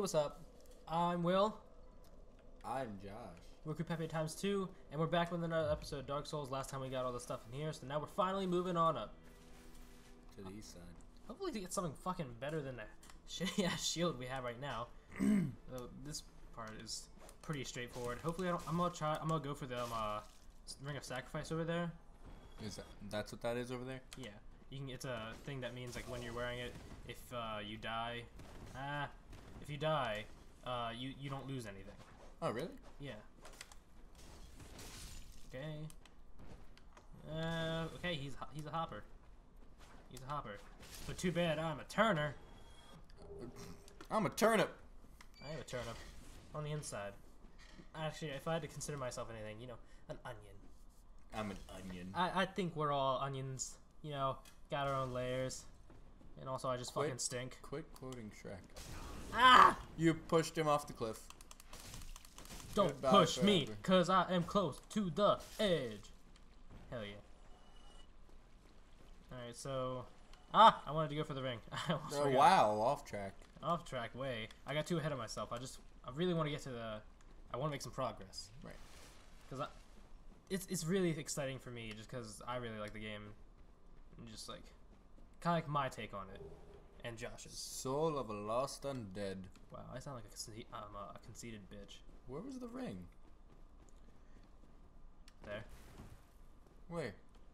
what's up? I'm Will. I'm Josh. We're Pepe times 2, and we're back with another episode of Dark Souls. Last time we got all the stuff in here, so now we're finally moving on up. To the east side. Hopefully to get something fucking better than the shitty ass shield we have right now. This part is pretty straightforward. Hopefully I'm gonna go for the Ring of Sacrifice over there. That's what that is over there? Yeah. It's a thing that means like when you're wearing it, if you die, you don't lose anything. Oh really? Yeah. Okay. Okay, he's a hopper. He's a hopper. But too bad I'm a turner. I'm a turnip. I am a turnip. On the inside. Actually, if I had to consider myself anything, an onion. I'm an onion. I think we're all onions. Got our own layers. And also I just fucking stink. Quit quoting Shrek. Ah! You pushed him off the cliff. Don't Goodbye push forever. me, cause I am close to the edge. Hell yeah. Alright, so... I wanted to go for the ring. I almost Oh forgot. wow, off track. Off track, way. I got too ahead of myself. I really want to get to the... I want to make some progress. Right. Because it's really exciting for me, just because I really like the game. And just like... Kind of like my take on it. And Josh's. Soul of a lost undead. Wow, I sound like a conceited bitch. Where was the ring? There. Where?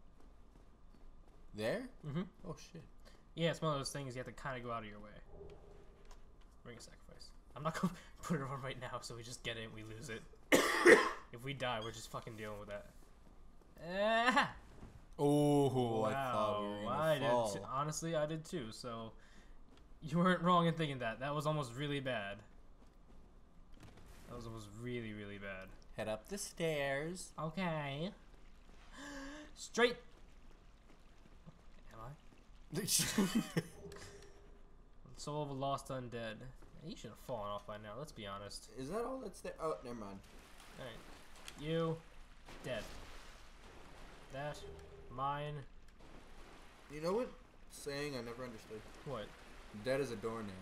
There? Mm-hmm. Oh shit. Yeah, it's one of those things you have to kind of go out of your way. Ring of Sacrifice. I'm not going to put it on right now, so we just get it and we lose it. If we die, we're just fucking dealing with that. Oh, Wow, I thought we were gonna fall. did. Honestly, I did too, so... You weren't wrong in thinking that. That was almost really bad. That was almost really, really bad. Head up the stairs. Okay. Straight! Am I? Soul of a lost undead. You should have fallen off by now, let's be honest. Is that all that's there? Oh, never mind. Alright. You. Dead. That. Mine. You know what saying I never understood? What? Dead as a doornail.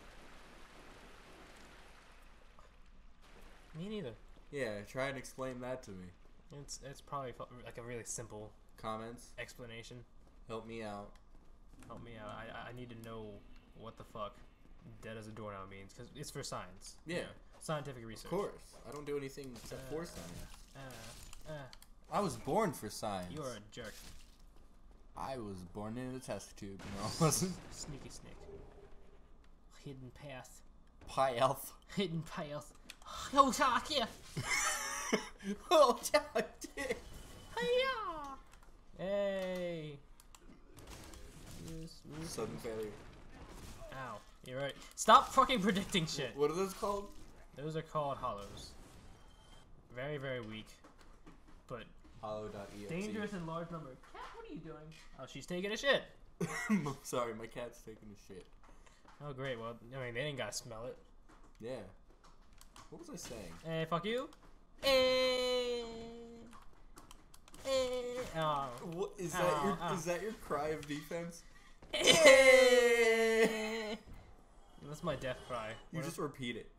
Me neither. Yeah, try and explain that to me. It's probably like a really simple Comments? explanation. Help me out. Help me out. I need to know what the fuck dead as a doornail means, because it's for science. Yeah. Scientific research. Of course. I don't do anything except for science. I was born for science. You are a jerk. I was born in a test tube. No, I wasn't. Sneaky snake. Hidden path. Pi Alpha. Hidden path. Oh, talk here. Oh, dick. Hiya! Hey. Sudden failure. Ow. You're right. Stop fucking predicting shit. What are those called? Those are called hollows. Very, very weak. But Hollow.exe. dangerous in large number. Cat, what are you doing? Oh, she's taking a shit. Sorry, my cat's taking a shit. Oh, great. Well, I mean, they didn't gotta smell it. Yeah. What was I saying? Hey, fuck you. Hey. Hey. Oh. What is Ow, that? Is that your cry of defense? That's my death cry. You What just if- repeat it.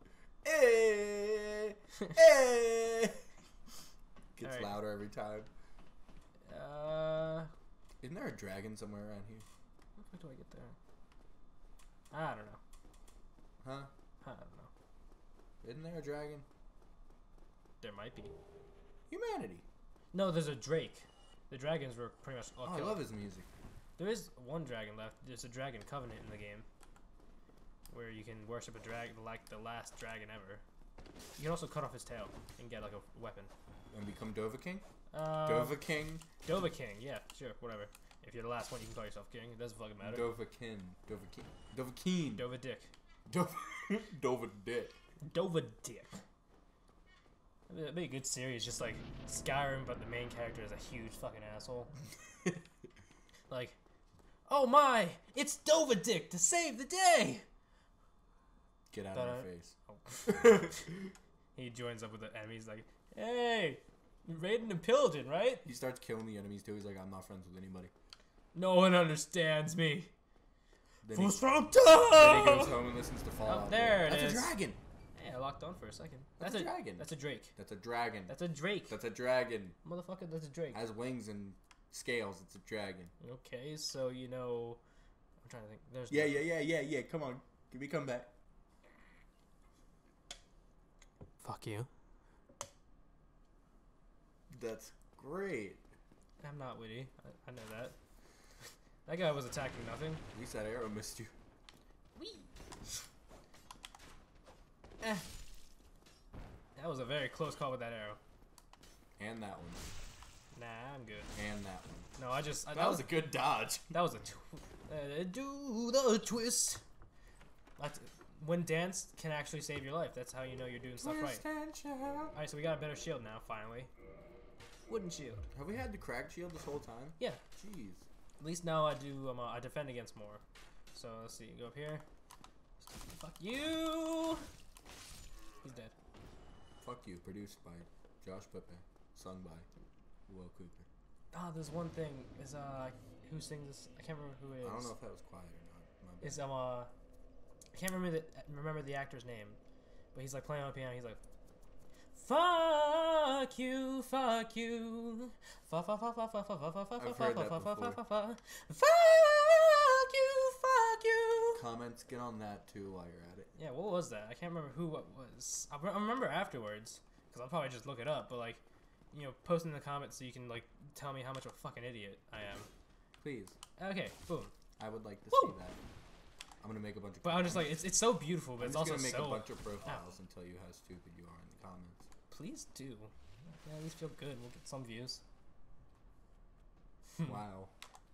Gets Alright. louder every time. Isn't there a dragon somewhere around here? How the fuck do I get there? I don't know. Huh? I don't know. Isn't there a dragon? There might be. Humanity. No, there's a drake. The dragons were pretty much all Oh, I killed. love his music. There is one dragon left. There's a dragon covenant in the game, where you can worship a dragon like the last dragon ever. You can also cut off his tail and get like a weapon. And become Dovahking? Dova Dovahking? King, yeah, sure, whatever. If you're the last one, you can call yourself king. It doesn't fucking matter. Dovahkin. Dovahkin. Dovahkin. Dova Dick. Dovadick. Dova Dick. That'd be a good series, just like Skyrim, but the main character is a huge fucking asshole. Like, oh my, it's Dova Dick to save the day! Get out of my face. Oh. He joins up with the enemies like, hey, you're raiding and pillaging, right? He starts killing the enemies too. He's like, I'm not friends with anybody. No one understands me. First round Then he time! goes home and listens to Fallout. Oh, there it That's is. a dragon. Yeah, I locked on for a second. That's a dragon. That's a drake. That's a dragon. That's a drake. That's a dragon. Motherfucker, that's a drake. Has wings and scales. It's a dragon. Okay, so you know... I'm trying to think. There's Yeah. Come on. Give me come back. Fuck you. That's great. I'm not witty. I know that. That guy was attacking nothing. At least that arrow missed you. Whee! Eh. That was a very close call with that arrow. And that one. Nah, I'm good. And that one. No, I just... That was a good dodge. That was a... do the twist. That's, when dance can actually save your life. That's how you know you're doing stuff right. Alright, so we got a better shield now, finally. Wooden shield. Have we had the cracked shield this whole time? Yeah. Jeez. At least now I do, I defend against more. So, let's see. Go up here. Fuck you! He's dead. Fuck You, produced by Josh Pepe, sung by Will Cooper. Ah, there's one thing. Is, who sings this? I can't remember who it is. I don't know if that was quiet or not. My bad. Is, I can't remember the actor's name. But he's, like, playing on the piano. He's like... Fuck you, fuck you. Fuck you, fuck you. Comments, get on that too while you're at it. Yeah, what was that? I can't remember who it was. I remember afterwards, because I'll probably just look it up, but like, you know, post in the comments so you can like tell me how much of a fucking idiot I am. Please. Okay, boom. I would like to Woo! see that. I'm gonna make a bunch of. But I'm just like, it's so beautiful, but I'm it's just also gonna make so... a bunch of profiles and tell you how stupid you are in the comments. Please do. Yeah, at least feel good. We'll get some views. Wow.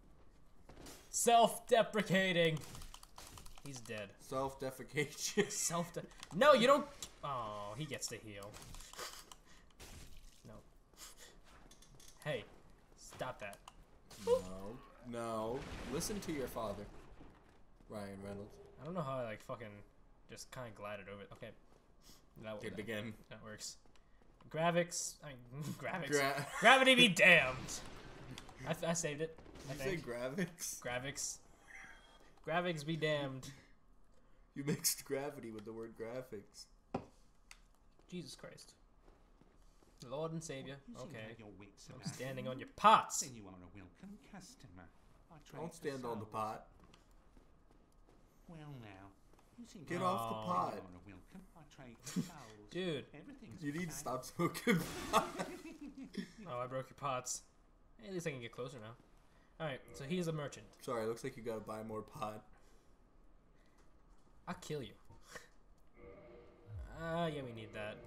Self-deprecating. He's dead. Self-defecation. No, you don't. Oh, he gets to heal. No. Hey, stop that. No. Listen to your father, Ryan Reynolds. I don't know how I like fucking just kind of glided over it. Okay. Did it again. That works. Graphics. I mean, graphics. Gravity be damned. I saved it. Did you say graphics? Graphics. Graphics be damned. You mixed gravity with the word graphics. Jesus Christ. Lord and Savior. Okay. Your wits I'm about standing you. on your pots. Then you are a welcome customer. I trade Don't for stand on the souls. pot. Well now, you seem Get to off the Oh. pot. You are a welcome. I trade for souls. Dude. Everything's You need to fine. stop smoking pot. Oh, I broke your pots. Hey, at least I can get closer now. Alright, so he's a merchant. Sorry, looks like you gotta buy more pot. I'll kill you. Yeah, we need that.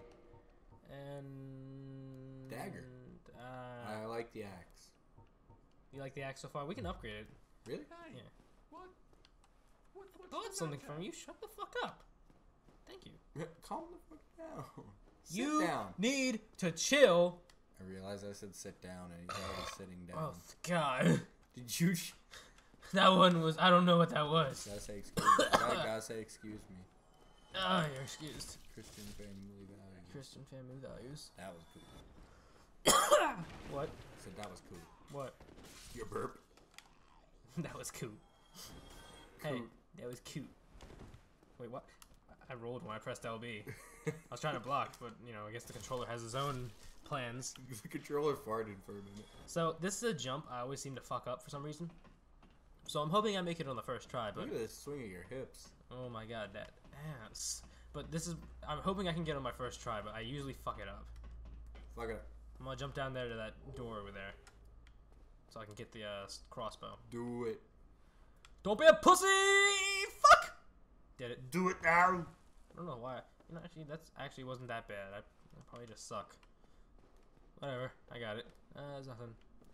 And... Dagger. I like the axe. You like the axe so far? We can upgrade it. Really? Hey, Yeah. what? What's Bought the something matter? from you. Shut the fuck up. Thank you. Calm the fuck down. Sit You down. need to chill. I realized I said sit down and he's already sitting down. Oh, God. Did you That one was... I don't know what that was. gotta say excuse me. Gotta say excuse me. Ah, you're excused. Christian family values. Christian family values. That was cool. What? I said that was cool. What? Your burp. That was cute. Hey, Coot. that was cute. Wait, what? I rolled when I pressed LB. I was trying to block, but, you know, I guess the controller has his own plans. The controller farted for a minute. So, this is a jump I always seem to fuck up for some reason. So, I'm hoping I make it on the first try, but... Look at this swing of your hips. Oh my god, that ass. But this is... I'm hoping I can get on my first try, but I usually fuck it up. Fuck it up. I'm gonna jump down there to that door over there. So I can get the crossbow. Do it. Don't be a pussy! Fuck! Did it. Do it now. I don't know why. You know, actually, that's actually wasn't that bad. I probably just suck. Whatever. I got it. There's nothing.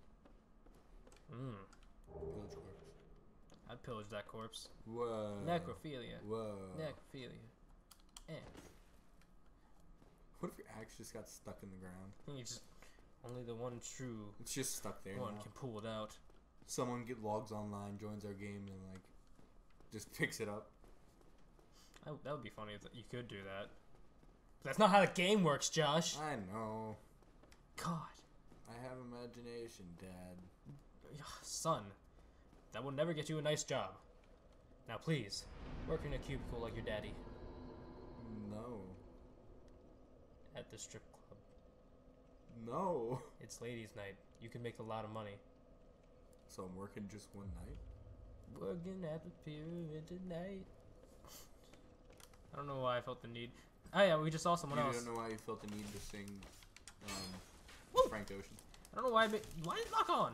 Pillage corpse. I'd pillage that corpse. Whoa. Necrophilia. Whoa. Necrophilia. Eh. What if your axe just got stuck in the ground? I think you just... Only the one true It's just stuck there one now. can pull it out. Someone logs online, joins our game, and like just picks it up. That would be funny if you could do that. But that's not how the game works, Josh. I know. God. I have imagination, Dad. Son. That will never get you a nice job. Now please, work in a cubicle like your daddy No. at the strip club. No. It's ladies' night. You can make a lot of money. So I'm working just one night? Working at the pyramid tonight. I don't know why I felt the need. Oh yeah, we just saw someone You else. don't know why you felt the need to sing Woo! Frank Ocean. I don't know why. Why did it lock on?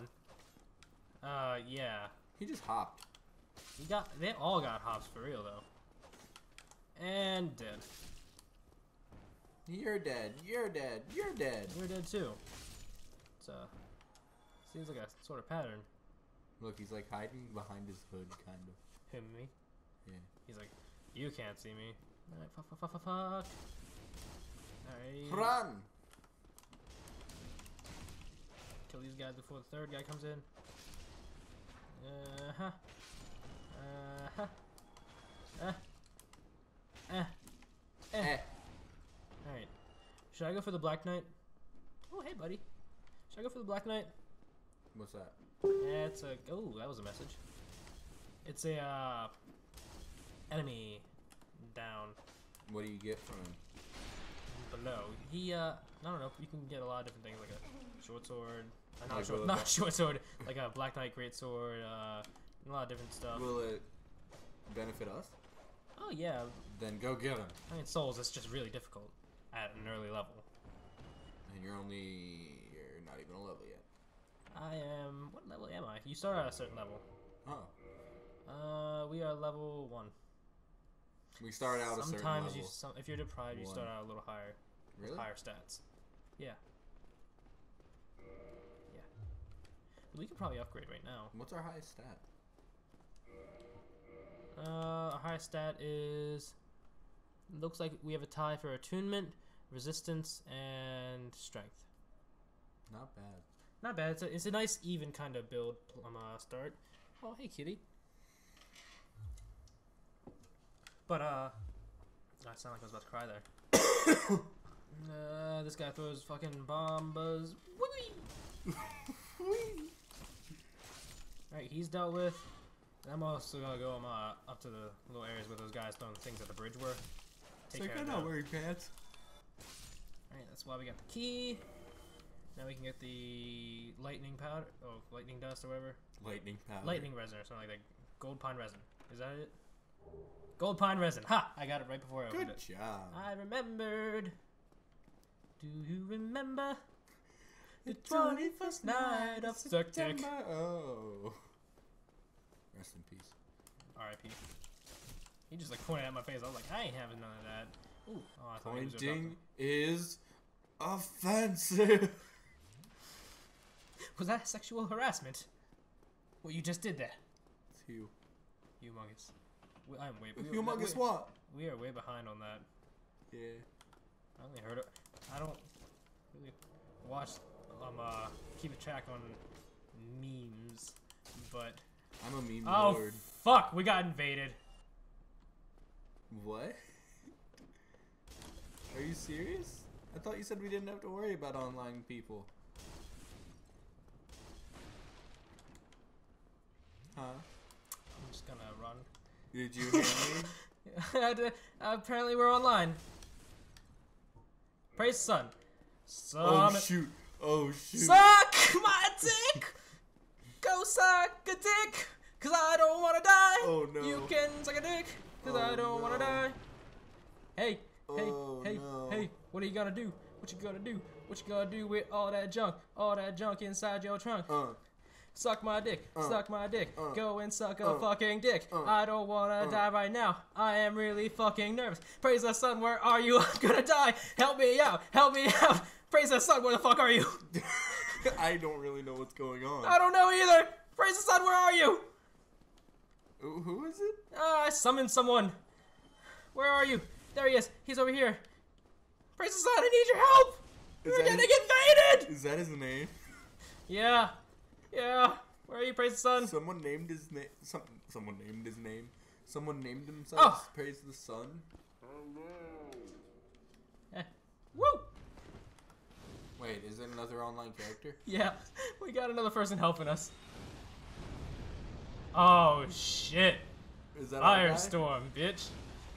Yeah. He just hopped. They all got hops for real though. And dead. You're dead. You're dead. You're dead. You're dead too. It's seems like a sort of pattern. Look, he's like hiding behind his hood, kind of. Him, me. Yeah. He's like, you can't see me. Alright, fuck. Alright. Run! Kill these guys before the third guy comes in. Uh-huh. Alright. Should I go for the Black Knight? Oh, hey, buddy. Should I go for the Black Knight? What's that? Yeah, it's a... Oh, that was a message. It's a, enemy down What do you get from him? below. He, I don't know. You can get a lot of different things, like a short sword. Like Not a short sword. Like a Black Knight great sword. A lot of different stuff. Will it benefit us? Oh, yeah. Then go get him. I mean, Souls, it's just really difficult at an early level. And you're not even a level yet. I am... What level am I? You start at a certain level. Oh. We are level 1. We start out a certain level. Sometimes if you're deprived, you start out a little higher. Really? With higher stats. Yeah. Yeah. We could probably upgrade right now. What's our highest stat? Our highest stat is... Looks like we have a tie for attunement, resistance, and strength. Not bad. Not bad. It's a nice even kind of build start. Oh, hey, kitty. But, I sound like I was about to cry there. This guy throws fucking bombas. Whee! Alright, he's dealt with. And I'm also gonna go up to the little areas where those guys throwing things at the bridge were. Take care of them. wearing pants. Alright, that's why we got the key. Now we can get the lightning powder. Oh, lightning dust or whatever. Lightning powder. Lightning resin or something like that. Gold pine resin. Is that it? Gold pine resin. Ha! I got it right before I opened Good it. job. I remembered. Do you remember the 21st night of September? Oh. Rest in peace. R.I.P. He just like pointed at my face. I was like, I ain't having none of that. Ooh. Oh, I thought he was about Pointing is offensive. Was that sexual harassment? What you just did there? It's you. Humongous. I'm way. Humongous what? We are way behind on that. Yeah. I only heard it. I don't really watch. Keep a track on memes, but. I'm a meme Oh lord. fuck! We got invaded. What? Are you serious? I thought you said we didn't have to worry about online people. Huh? I'm just gonna run. Did you hear me? Apparently we're online. Praise the sun. Oh shoot! Oh shoot! Suck my dick! Go suck a dick! Cause I don't wanna die! Oh no! You can suck a dick! Cause I don't wanna die! Hey! Oh, hey! no. Hey! What are you gonna do? What you gonna do? What you gonna do with all that junk? All that junk inside your trunk? Suck my dick, suck my dick, go and suck a fucking dick. I don't wanna die right now, I am really fucking nervous. Praise the sun, where are you? I'm gonna die, help me out, Praise the sun, where the fuck are you? I don't really know what's going on. I don't know either, praise the sun, where are you? Who is it? I summoned someone. Where are you? There he is, he's over here. Praise the sun, I need your help! We're getting invaded! Is that his name? Yeah. Yeah, where are you, praise the sun? Someone named his name. Someone named his name. Someone named themselves Praise the Sun. Woo! Wait, is there another online character? Yeah, we got another person helping us. Oh shit! Is that our guy? Firestorm, bitch.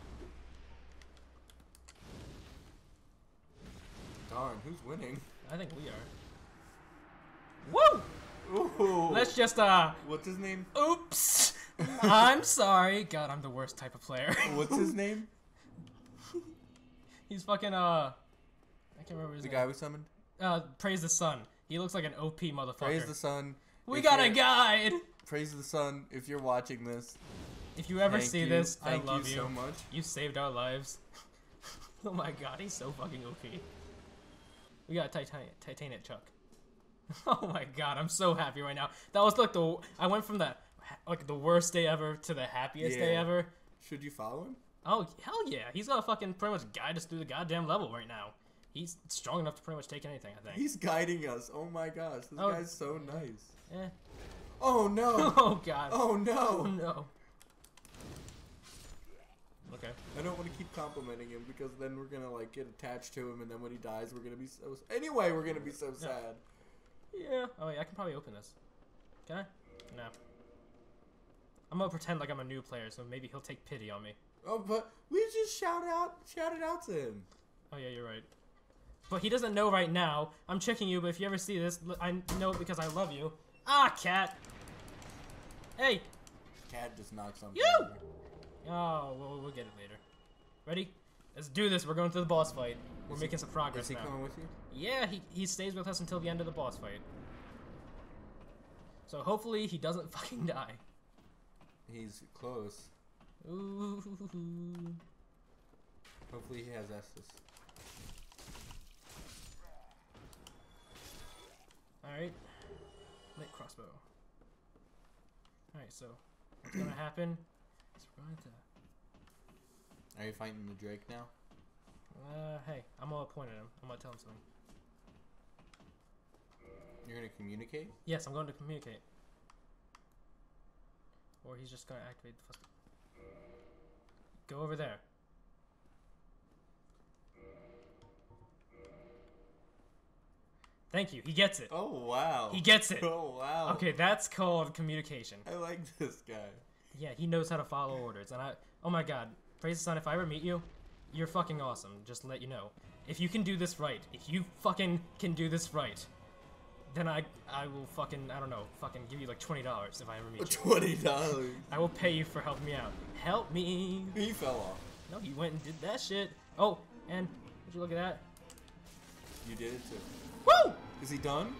Darn, who's winning? I think we are. Woo! Ooh. Let's just What's his name? oops. I'm sorry. God, I'm the worst type of player. What's his name? He's fucking I can't remember his The name. guy we summoned? Praise the sun. He looks like an OP motherfucker. Praise the sun. We If got a you're- guide. Praise the sun. If you're watching this, If you ever thank see you. this, Thank I love you you. so much. You saved our lives. Oh my god, he's so fucking OP. We got Titanic Chuck. Oh my god, I'm so happy right now. That was like I went from the worst day ever to the happiest day Yeah. ever. Should you follow him? Oh hell yeah, he's gonna fucking pretty much guide us through the goddamn level right now. He's strong enough to pretty much take anything, I think. He's guiding us. Oh my gosh, this Oh. guy's so nice. Eh. Oh no. Oh god. Oh Oh no. no. Okay. I don't want to keep complimenting him because then we're gonna like get attached to him, and then when he dies, we're gonna be so. Anyway, we're gonna be so sad. Yeah. Oh yeah, I can probably open this. Can I? No. I'm gonna pretend like I'm a new player, so maybe he'll take pity on me. Oh, but we just shouted out to him. Oh yeah, you're right. But he doesn't know right now. I'm checking you, but if you ever see this, I know it because I love you. Ah, cat. Hey. Cat just knocked something. You! over. Oh, we'll get it later. Ready? Let's do this. We're going to the boss fight. We're making some progress Is he now. coming with you? Yeah, he stays with us until the end of the boss fight. So hopefully he doesn't fucking die. He's close. Ooh. Hopefully he has Estus. Alright. Lit crossbow. Alright, so what's gonna happen is we're going to... Are you fighting the Drake now? Hey, I'm gonna point at him. I'm gonna tell him something. You're gonna communicate? Yes, I'm going to communicate. Or he's just gonna activate the first... Go over there. Thank you. He gets it. Oh wow. He gets it. Oh wow. Okay, that's called communication. I like this guy. Yeah, he knows how to follow orders. And oh my god, Praise the Sun, if I ever meet you, you're fucking awesome. Just to let you know. If you can do this right, if you fucking can do this right, then I will fucking, I don't know, fucking give you like $20 if I ever meet you. $20. I will pay you for helping me out. Help me. He fell off. No, he went and did that shit. Oh, and would you look at that? You did it too. Woo! Is he done?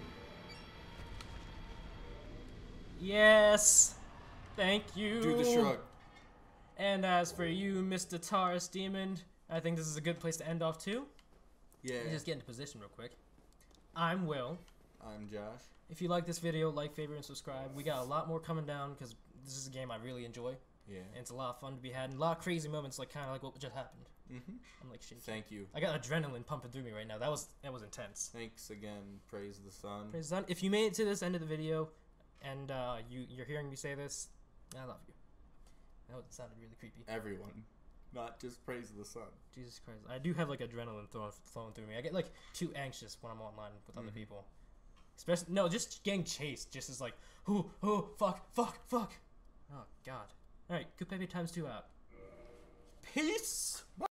Yes. Thank you. Do the shrug. And as for you, Mr. Taurus Demon, I think this is a good place to end off too. Yeah. Let me just get into position real quick. I'm Will. I'm Josh. If you like this video, like, favorite, and subscribe. We got a lot more coming down because this is a game I really enjoy. Yeah. And it's a lot of fun to be had. And a lot of crazy moments, like kind of like what just happened. Mm-hmm. I'm like shaking. Thank you. I got adrenaline pumping through me right now. That was intense. Thanks again. Praise the sun. Praise the Sun. If you made it to this end of the video, and you're hearing me say this, I love you. That sounded really creepy. Everyone. Not just praise the sun. Jesus Christ. I do have like adrenaline flowing through me. I get like too anxious when I'm online with other people. Especially, no, just getting chased just is like, oh, fuck. Oh, God. Alright, Good Pepe times 2 out. Peace!